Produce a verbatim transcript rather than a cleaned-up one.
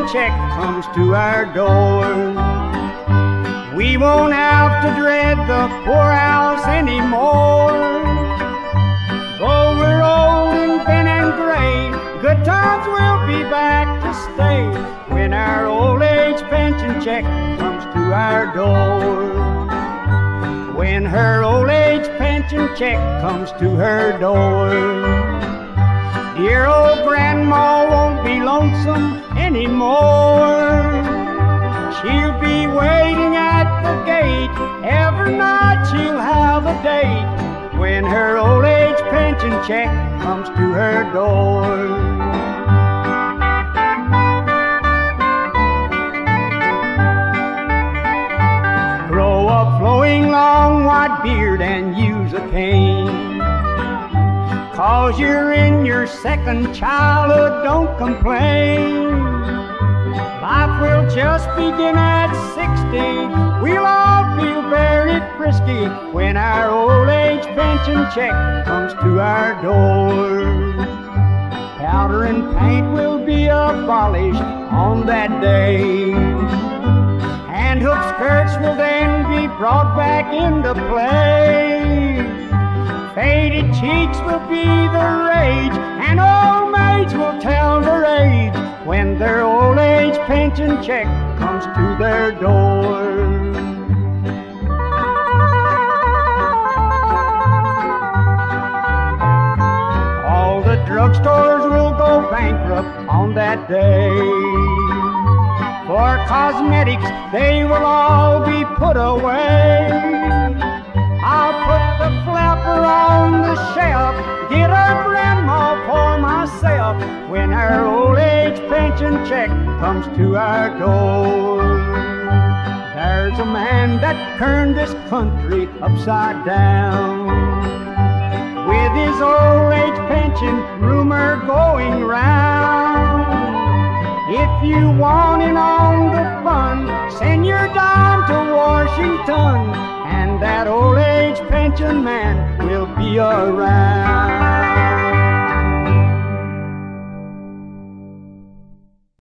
check comes to our door. We won't have to dread the poorhouse anymore. Though we're old and thin and gray, good times will be back to stay when our old age pension check comes to our door. When her old age pension check comes to her door, dear old grandma won't be lonesome anymore. She'll be waiting at the gate, every night she'll have a date when her old age pension check comes to her door. Grow a flowing long white beard and use a cane, 'cause you're in your second childhood, don't complain. Life will just begin at sixty, we'll all feel very frisky when our old age pension check comes to our door. Powder and paint will be abolished on that day, and hook skirts will then be brought back into play. Faded cheeks will be the rage, and old maids will tell their age when their old age pension check comes to their door. All the drugstores will go bankrupt on that day. For cosmetics, they will all be put away. I'll put the flapper on the shelf, get a grandma for myself when our old age pension check comes to our door. There's a man that turned this country upside down, with his old age pension rumor going round. If you want in on the fun, send your dime to Washington, and that old age pension man will be around.